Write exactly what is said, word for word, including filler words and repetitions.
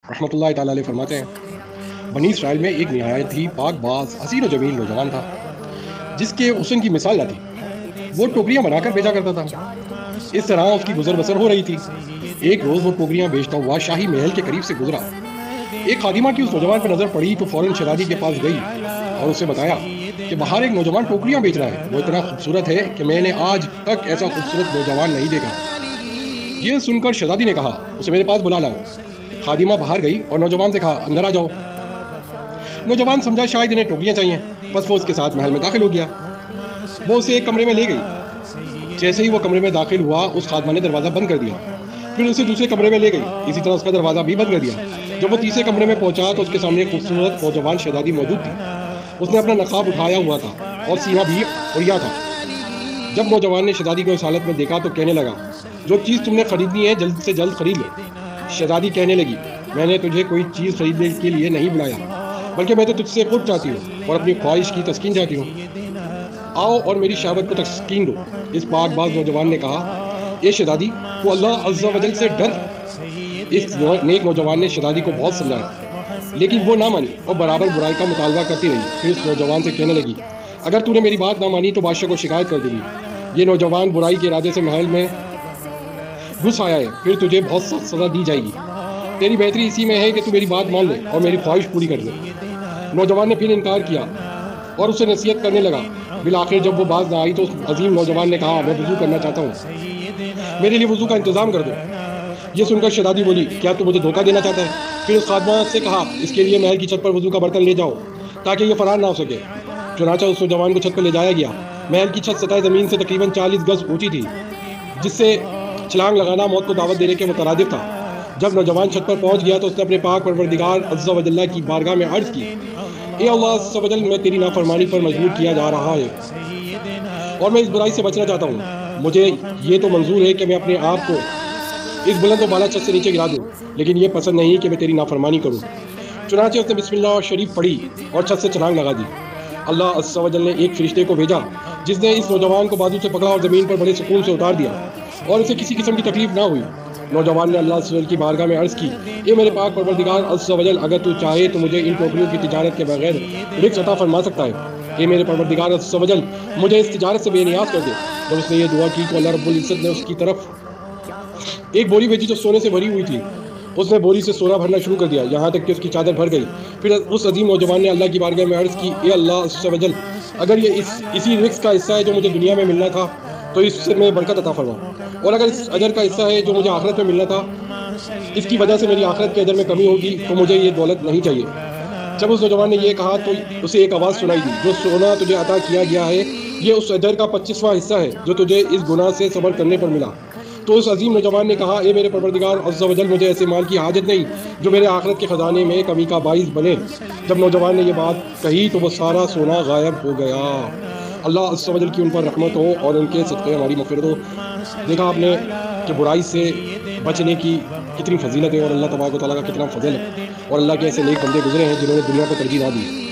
رحمۃ اللہ تعالیٰ علیہ فرماتے ہیں، بنی اسرائیل میں ایک نہایت ہی پاک باز حسین و جمیل نوجوان تھا جس کے حسن کی مثال نہ تھی۔ وہ ٹوکریاں بنا کر بیچا کرتا تھا، اس طرح اس کی گزر بسر ہو رہی تھی۔ ایک روز وہ ٹوکریاں بیچتا ہوا شاہی محل کے قریب سے گزرا۔ ایک خادمہ کی اس نوجوان پہ نظر پڑی تو فوراً شہزادی کے پاس گئی اور اسے بتایا کہ باہر ایک نوجوان ٹوکریاں بیچ رہا ہے، وہ اتنا خوبصورت ہے کہ میں نے آج تک ایسا خوبصورت نوجوان نہیں دیکھا۔ یہ سن کر شہزادی نے کہا اسے میرے پاس بلا لاؤ۔ خادمہ باہر گئی اور نوجوان سے کہا اندر آ جاؤ۔ نوجوان سمجھا شاید انہیں ٹوکریاں چاہیے، بس وہ اس کے ساتھ محل میں داخل ہو گیا۔ وہ اسے ایک کمرے میں لے گئی۔ جیسے ہی وہ کمرے میں داخل ہوا اس خادمہ نے دروازہ بند کر دیا، پھر اسے دوسرے کمرے میں لے گئی، اسی طرح اس کا دروازہ بھی بند کر دیا۔ جب وہ تیسرے کمرے میں پہنچا تو اس کے سامنے ایک خوبصورت نوجوان شہزادی موجود تھی۔ اس نے اپنا نقاب اٹھایا ہوا تھا اور سینہ بھی اڑیا تھا۔ جب نوجوان نے شہزادی کو اس حالت میں دیکھا تو کہنے لگا جو چیز تم نے خریدنی ہے جلد سے جلد خرید لو۔ شہزادی کہنے لگی میں نے تجھے کوئی چیز خریدنے کے لیے نہیں بلایا، بلکہ میں تو تجھ سے قرب چاہتی ہوں اور اپنی خواہش کی تسکین چاہتی ہوں۔ آؤ اور میری شہوت کو تسکین دو۔ اس پاک باز نوجوان نے کہا اے شہزادی تو اللہ عز و جل سے ڈر۔ اس نیک نوجوان نے شہزادی کو بہت سمجھایا لیکن وہ نہ مانی اور برابر برائی کا مطالبہ کرتی رہی۔ پھر اس نوجوان سے کہنے لگی اگر تو نے میری بات نہ مانی تو بادشاہ کو شکایت کر دے گی۔ یہ نوجوان برائی کے ارادے سے محل میں گھس آیا ہے، پھر تجھے بہت سخت سزا دی جائے گی۔ تیری بہتری اسی میں ہے کہ تو میری بات مان لے اور میری خواہش پوری کر دے۔ نوجوان نے پھر انکار کیا اور اسے نصیحت کرنے لگا۔ بالآخر جب وہ باز نہ آئی تو اس عظیم نوجوان نے کہا میں وضو کرنا چاہتا ہوں، میرے لیے وضو کا انتظام کر دو۔ یہ سن کر شہزادی بولی کیا تو مجھے دھوکہ دینا چاہتا ہے؟ پھر اس خادمہ سے کہا اس کے لیے محل کی چھت پر وضو کا برتن لے جاؤ تاکہ یہ فرار نہ ہو سکے۔ چنانچہ اس نوجوان کو چھت پر لے جایا گیا۔ محل کی چھت سطح زمین سے تقریباً چالیس گز اونچی تھی، جس سے چھلانگ لگانا موت کو دعوت دینے کے مترادف تھا۔ جب نوجوان چھت پر پہنچ گیا تو اس نے اپنے پاک پروردگار عز و جل کی بارگاہ میں عرض کی اے اللہ عز و جل میں تیری نافرمانی پر مجبور کیا جا رہا ہے اور میں اس برائی سے بچنا چاہتا ہوں۔ مجھے یہ تو منظور ہے کہ میں اپنے آپ کو اس بلند و بالا چھت سے نیچے گرا دوں، لیکن یہ پسند نہیں کہ میں تیری نافرمانی کروں۔ چنانچہ اس نے بسم اللہ شریف پڑھی اور چھت سے چھلانگ لگا دی۔ اللہ عز و جل نے ایک فرشتے کو بھیجا جس نے اس نوجوان کو بازو سے پکڑا اور زمین پر بڑے سکون سے اتار دیا اور اسے کسی قسم کی تکلیف نہ ہوئی۔ نوجوان نے اللہ عز و جل کی بارگاہ میں عرض کی اے میرے پاک پروردگار عز و جل اگر تو چاہے تو مجھے ان ٹوکریوں کی تجارت کے بغیر رزق عطا فرما سکتا ہے۔ اے میرے پروردگار عز و جل مجھے اس تجارت سے بے نیاز کر دے۔ جب اس نے یہ دعا کی تو اللہ رب العزت نے اس کی طرف ایک بوری بھیجی جو سونے سے بھری ہوئی تھی۔ اس نے بوری سے سونا بھرنا شروع کر دیا یہاں تک کہ اس کی چادر بھر گئی۔ پھر اس عظیم نوجوان نے اللہ کی بارگاہ میں عرض کی اے اللہ عز و جل اگر یہ اس اسی رزق کا حصہ ہے جو مجھے دنیا میں ملنا تھا تو اس سے میں برکت عطا فرما، اور اگر اس اجر کا حصہ ہے جو مجھے آخرت میں ملنا تھا اس کی وجہ سے میری آخرت کے اجر میں کمی ہوگی تو مجھے یہ دولت نہیں چاہیے۔ جب اس نوجوان نے یہ کہا تو اسے ایک آواز سنائی دی جو سونا تجھے عطا کیا گیا ہے یہ اس اجر کا پچیسواں حصہ ہے جو تجھے اس گناہ سے صبر کرنے پر ملا۔ تو اس عظیم نوجوان نے کہا اے میرے پروردگار عز و جل مجھے ایسے مال کی حاجت نہیں جو میرے آخرت کے خزانے میں کمی کا باعث بنے۔ جب نوجوان نے یہ بات کہی تو وہ سارا سونا غائب ہو گیا۔ اللہ عز و جل کی ان پر رحمت ہو اور ان کے صدقے ہماری مغفرت ہو۔ دیکھا آپ نے کہ برائی سے بچنے کی کتنی فضیلت ہے اور اللہ تبارک و تعالیٰ کا کتنا فضل ہے، اور اللہ کے ایسے نیک بندے گزرے ہیں جنہوں نے دنیا کو ترجیح نہ دی۔